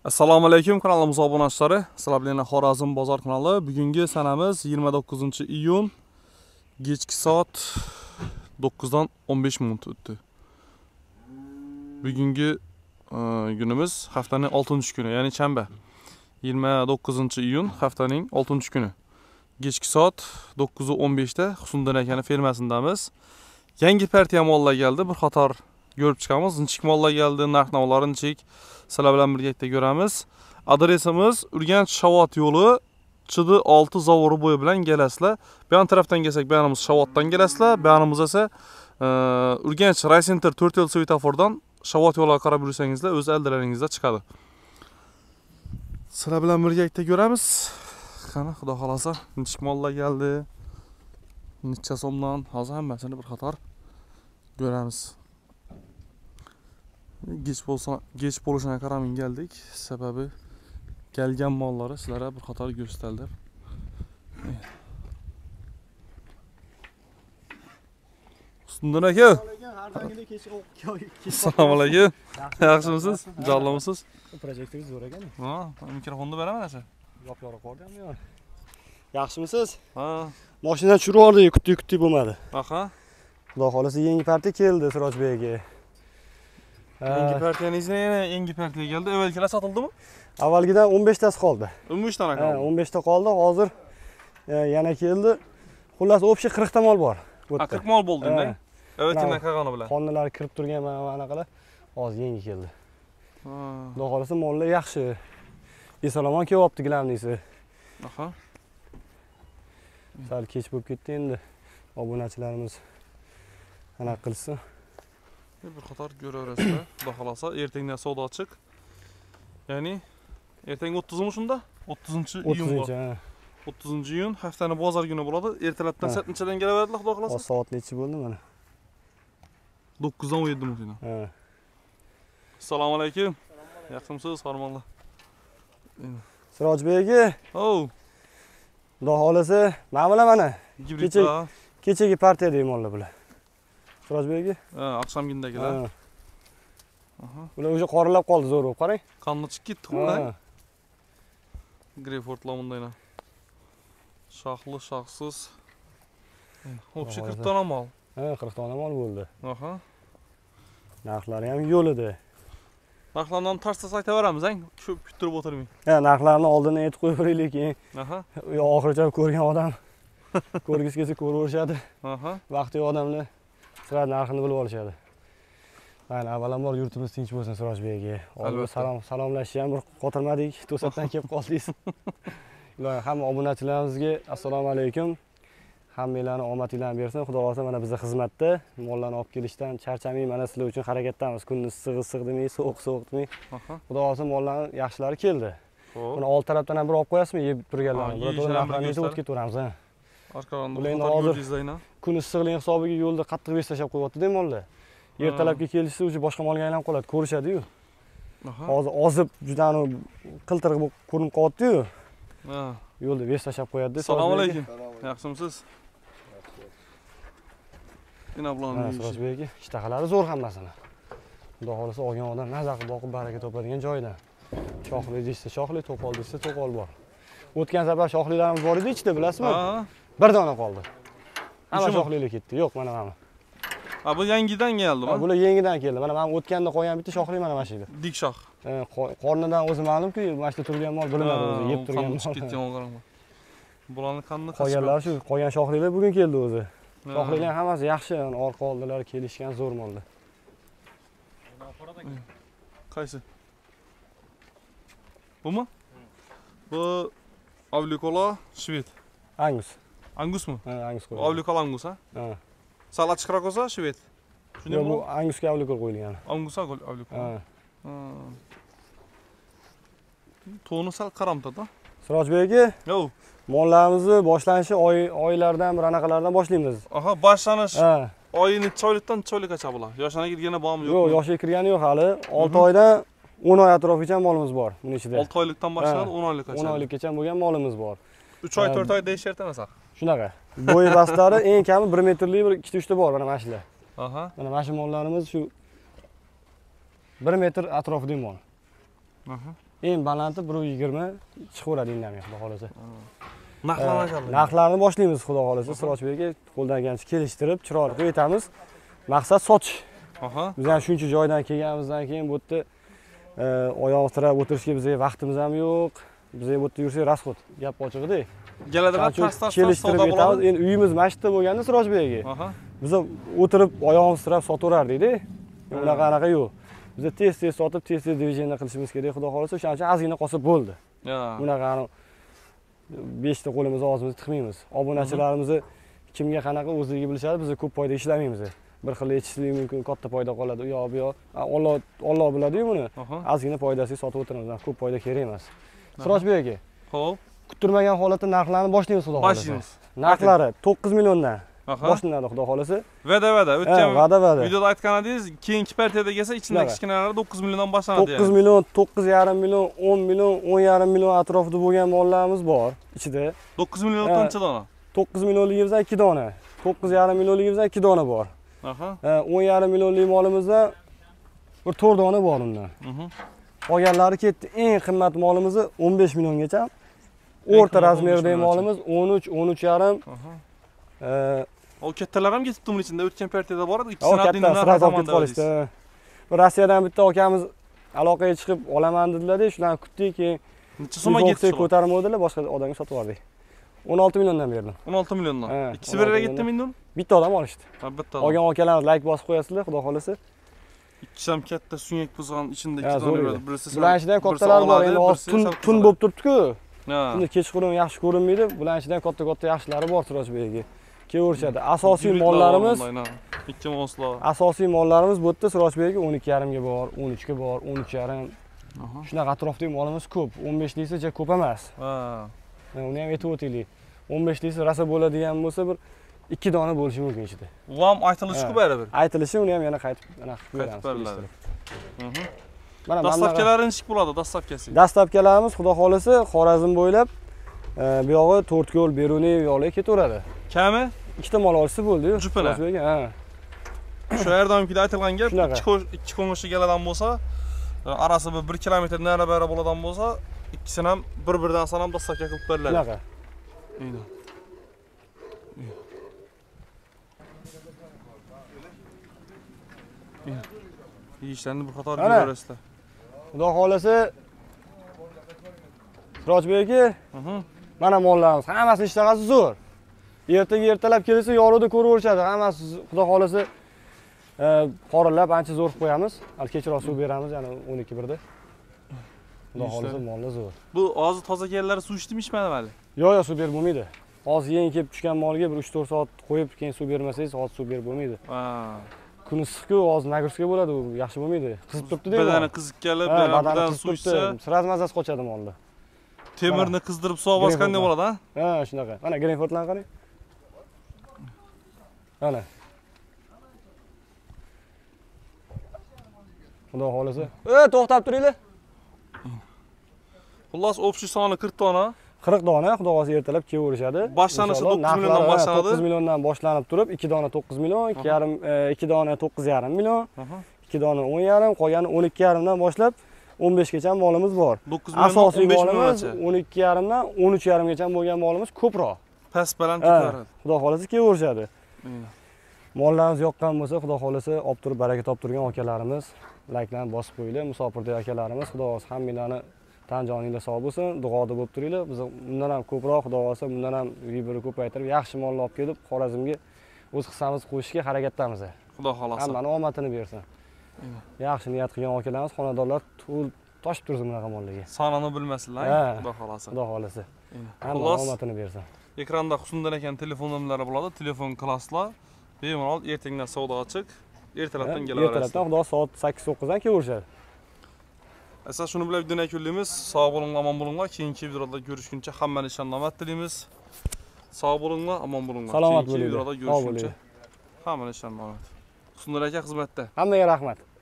Assalomu alaykum kanalimiz obunachilari. Sizlar bilan Xorazm bozor kanali. Bugungi sanamiz 29-iyun kechki soat 9dan 15 minut o'tdi. Bugungi günimiz haftaning 6-kuni, ya'ni shanba. 29-iyun haftaning 6-kuni. Kechki soat 9:15 da Husniddin akaning fermasindamiz. Yangi partiya mollar geldi. Bir qator ko'rib chiqamiz. Nechik mollar geldi, narx-navolarni nechik sizlar bilan birgalikda ko'ramiz. Adresimiz Urganch Shavot yo'li, Chidi 6 zavori bo'yi bilan kelasizlar. Bu yon tarafdan kelsak, bu yonimiz Shavotdan kelasizlar. Bu yonimiz esa Urganch Raycenter 4 yo'l svetofordan Shavot yo'liga qarab yursangizlar, o'z aldalaringizda chiqadi. Sizlar bilan birgalikda ko'ramiz. Qani, xudo xolasa, nechik mollar keldi, necha so'mdan, hozir hammasini bir qator ko'ramiz. Geç bo'lishine qaramay geldik. Sebebi kelgan mollari sizlarga bir qator ko'rsatildi. Husniddin aka. Assalomu alaykum. Yaxshimisiz? Jonlimisiz? Projektingiz zo'r ekan. Ha, mikrofonni beraman aka. Yop-yorug' qolganmi yo? Yaxshimisiz? Ha. Mashinadan tushirib oldik, kutdi bo'lmadi. Aha. Xudo xolasa yangi partiya keldi Sirojbekga. Yangi partiyangizni yangi partiya keldi. Avvalgilar sotildimi? Avvalgidan 15 tasi qoldi. 15 tane qoldi. 15 ta qoldi. Hozir yana keldi. Xullas, o'pshi 40 ta mol bor. 40 mol bo'ldi endi. Avvalgidan qolgani bilan. Qonunlar kirib turgan mana anaqalar hozir yangi keldi. Xudo xolasa mollar yaxshi. Esalomon kelyapti gilamnisi. Aha. Sal kech bo'lib ketdi endi. Obunachilarimiz anaqa qilsin. Bir qator ko'raverasizlar. Xudo xolasa ertangdan savdo ochiq. Ya'ni ertang 30mi shunda? 30-iyun. 30-iyun haftaning bozor kuni bo'ladi. Ertalabdan soat nechadan kelaveradilar, xudo xolasa? Soat necha bo'ldi mana? 9dan 17 minutdan. Ha. Assalomu alaykum. Yaxshimisiz, farmonlar? Sirojbekga. Oh. Xudo xolasa, mana. Gibridlar. Kechagi partiya deymonlar bular. Sirojbekga. Ha, oqshomgindagilar. Aha. Bular o'sha qorilab qoldi, zo'r bo'lib qarang. Qonni chiqib ketdi-ku. Greyfordlar bundaylar. Shoxli, shoxsiz. O'pshi 40 dona mol. Ha, 40 dona mol bo'ldi. Aha. Narxlari ham yo'lida. Narxlarni tarsa aytaveramiz, ko'p kuttirib o'tirmang. Ha, narxlarni oldin aytib qo'yib keyin. Aha. Oxirigacha ko'rgan odam ko'rgisi kelsa ko'raverishadi. Aha. Vaqti odamlar sira narxini bilib olishadi. Mana avvalambor yurtimiz tinch bo'lsin Sirojbekga. Salomlashishni ham bir qotirmadik, to'satdan kelib qoldingiz. Iloyim hamma obunachilarimizga assalomu alaykum. Hammanglarni omadinglarni bersin. Xudo xolasa mana bizning xizmatda mollarni olib kelishdan charchamay, mana sizlar uchun harakatdamiz. Kunni issiq demay, sovuq demay. Xudo xolasa mollarning yaxshilari keldi. Buni old tarafdan ham bir olib qo'yasizmi, yeb turganlarni? Bular narxlarni o'tib ketaveramiz, ha. Arqaroqda kun issiqlik hisobiga yo'lda qattiq bes tashlab qo'yapti-da mollar. Ertalabga kelishsa o'sha boshqa molga aylanib qoladi, ko'rishadi-yu. Hozir ozib juda qiltiriq bo'lib ko'rinib qolyapti-yu. Yo'lda bes tashlab qo'yadi-da. Assalomu alaykum. Yaxshimisiz? Sirojbekga ishtaqalari zo'r hammasini. Xudo xolasa olgan odam maza qilib boqib baraka topadigan joydan. Shoxli desa shoxli, to'qol desa to'qol bor. O'tgan safar shoxlilarimiz bor edi ichida, bilasizmi? Bir dona qoldi. Hamma shoxlilar ketdi. Yo'q, mana. Bu yangidan keldimi? Bular yangidan keldi. Mana men o'tganda qo'ygan bitta shoxli mana mana shu edi. Dik shox. Qornidan o'zi ma'lum-ku, mana shu turgan mol bilinadi o'zi, yeb turgan mol. Bularni qanday qolganlar shu, qolgan shoxlilar bugun keldi o'zi. Shoxlilar hammasi yaxshi, orqa oldilar kelishgan zo'r mollar. Qaysi? Bumi? Bu Avlikola Shved. Angus. Angusmi? Ha, Angus qo'yilgan. Avlikola Angus, ha? Ha. Sal ochiqroq bo'lsa Shved. Shunday bu Angusga Avlikola qo'yilgan. Angusga Avlikola. Ha. To'ni sal qaramtada. Sirojbekga? Yo'q. Mollarimizni boshlanishi oylardan bir anaqalardan boshlaymiz. Aha, boshlanish. Oyini choylikdan choylikgacha bo'ladi. Yoshlarga kirgani bormi, yo'qmi? Yo'q, yoshiga kirgani yo'q hali. 6 oydan 10 oy atrofigacha molimiz bor buning ichida. 6 oylikdan boshlanib 10 oylikgacha. 10 oylikgacha bo'lgan molimiz bor. 3 oy 4 oy deyish erta emas. Shunaqa. Bo'yi bastlari eng kami 1 metrlik bir 2-3 ta bor mana shular. Aha. Mana shu mollarimiz shu 1 metr atrofida mol. Eng balandi 120 chiqaveradi indamay, xudo xolasa. Narxlarni Narxlarni boshlaymiz, xudo xolasa. Sirojbek aka qo'ldan kelgancha kelishtirib, chiroyli qilib aytamiz. Maqsad sotish. Biz ham shuncha joydan kelganimizdan keyin bu yerda oyoq tirab o'tirishga bizga vaqtimiz ham yo'q. Bizga bu yerda yursak rasxod, gap ochiqda. Keladilar, pastar kelishtirib aytamiz. Endi uyimiz mashitda bo'lganda Sirojbek aka. Biz o'tirib oyoqimiz tirab sotaverardik-da. Unaqa yo'q. Biz tez-tez sotib, tez-tez divizionda qilishimiz kerak, xudo xolasa. O'shaning uchun ozgina qolsa bo'ldi. Bunaqani 5 ta qo'limiz og'zimizni tiqmaymiz. Obunachilarimizni kimga qanaqa o'zligi bilishadi, biz ko'p foyda ishlamaymiz. Bir xil yetishlik mumkin, katta foyda qoladi. U yoq bu yoq. Alloh biladi-yu buni. Ozgina foydasiga sotib o'tiramiz. Ko'p foyda kerak emas. Sirojbek aka. Xo'p. Kutilmagan holatda narxlarni boshlaymiz, xudo xolasa. Boshlaymiz. Narxlari 9 milliondan boshlanadi, xudo xolasa. Vada. O'tgan vada. videoda aytgan edingiz, keyingi partiyada kelsa, ichindagi kichkinalari 9 milliondan boshlanadi. 9 million, 9,5 million, 10 million, 10,5 million atrofida bo'lgan mollarimiz bor ichida. 9 million qancha dona? 9 millionligimizdan 2 dona. 9,5 millionligimizdan 2 dona bor. 10,5 millionlik molimizdan bir 4 dona bor undan. Qolganlari ketdi. Eng qimmat molimiz 15 milliongacha. O'rta razmerdagi molimiz 13, 13,5. O kattalar ham ketibdi uning ichida. O'tgan partiyada bor edi, ikkisini sira olib qolishdi. Rossiyadan bitta akamiz aloqaga chiqib olaman dedilar-da, shularni kutdik, keyin necha so'mga ketdi? Ko'tarmadilar, boshqa odamga sotib yubordik. 16 milliondan berdim. 16 milliondan. Ikkisi bir yerga ketdimi endi? Bitta odam olishdi. Bitta odam. Olgan akalarimiz like bosib qo'yasizlar, xudo xolasa. Ikkisi ham katta sunyak buzgan ichida 2 dona beradi. Birisi bularchidan kattalar bor, endi tun bo'lib turibdi-ku. Shunda kechqurun yaxshi ko'rinmaydi. Bularchidan katta yaxshilari bor Sirojbek aka. Kelaverishadi. Asosiy mollarimiz 2 moslar. Asosiy mollarimiz bu yerda Sirojbek aka 12,5 ga bor, 13 ga bor, 13,5. Shunaqa atrofdagi molimiz ko'p. 15 lisi ja ko'p emas. Uni ham aytib o'taylik. 15 lisi rasa bo'ladigan bo'lsa bir 2 dona bo'lishi mumkin ichida. U ham aytilishi-ku baribir. Aytilishi, uni ham yana qaytib beramiz. Mana dastavkalar nechik bo'ladi, dastavkasi? Dastavkalarimiz xudo xolasa Xorazm bo'ylab bu yog'i 4 yo'l Beruniy yo'liga ketaveradi. Kami? 2 ta mol olsa bo'ldi-yu. Jupala. Shu yerdan aytilgan gap, 2 qo'ng'ishi galadan bo'lsa, arasi 1 kilometr nari-bari bo'ladigan bo'lsa, ikkisini ham bir-biridan sanab dastavka qilib beriladi. Shunaqa. Ishlarni bir qator ko'rasizlar. Xudo xolasa Sirojbek aka, mana mollarimiz hammasi ishtahasi zo'r. Ertalab kelsa yorug'da ko'raverishadi. Hammasi xudo xolasa qorinlab ancha zo'r qilib qo'yamiz. Kechroq suv beramiz, ya'ni 12:00da. Xudo xolasa mollar zo'r. Bu hozir toza kelganlar suv ichdimi, ichmadimi hali? Yo'q, suv berib bo'lmaydi. Hozir yangi kelib tushgan molga bir 3-4 soat qo'yib, keyin suv bermasangiz, hozir suv berib bo'lmaydi. Kun issiq-ku, hozir nagurskiga bo'ladi, u yaxshi bo'lmaydi. Qizib turibdi-da. Badani qizib kelib, badani suv ichsa, sirasi mazasi qochadi molda. Temirni qizdirib suv bosganda bo'ladi, ha? Shunaqa. Mana Grenfordlarni qarang. Mana. Xudo xolasa. To'xtab turinglar. Xullas, общий soni 40 dona. 40 dona, xudo xolasa ertalab kelaverishadi. Boshlanishi 9 milliondan boshlanadi. 9 milliondan boshlanib turib, 2 dona 9 million, 2 dona 9,5 million, 2 dona 10,5, qolgani 12,5 dan boshlab 15 gacha molimiz bor. Asosiy molimiz 12,5 dan 13,5 gacha bo'lgan molimiz ko'proq. Past baland ko'taradi. Xudo xolasa kelaverishadi. Mollarimiz yoqqan bo'lsa, xudo xolasa olib turib baraka topib turgan akalarimiz, likelarni bosib qo'yinglar. Musofirdagi akalarimiz, xudo xolasa hammanglarni tan joninglar sog' bo'lsin, duoda bo'lib turinglar. Biz bundan ham ko'proq, xudo xolasa, bundan ham vibrini ko'paytirib, yaxshi mollar olib kelib, Xorazmga o'z hissamizni qo'shishga harakatdamiz. Xudo xolasa. Hammani omadini bersin. Yaxshi niyat qilgan akalarimiz, xonadonlar toshib tursin bunaqa mollarga. Sonini bilmasinlar, xudo xolasa. Xudo xolasa. Hammani omadini bersin. Ekranda Husndan ekan telefon nomerlari bo'ladi, telefon qilasizlar. Bemalol ertangdan savdo ochiq, ertalabdan kelaverasiz. Ertalabdan xudo soat 8-9 dan kelaverishadi. Asas shuni bilan videoni yakunlaymiz. Sog' bo'linglar, omon bo'linglar. Keyingi videolarda ko'rishguncha hammani ishonmat tilaymiz. Sog' bo'linglar, omon bo'linglar. Salomat bo'linglar. Videolarda ko'rishguncha hammani ishonmat. Husndan aka xizmatda. Hammaga rahmat.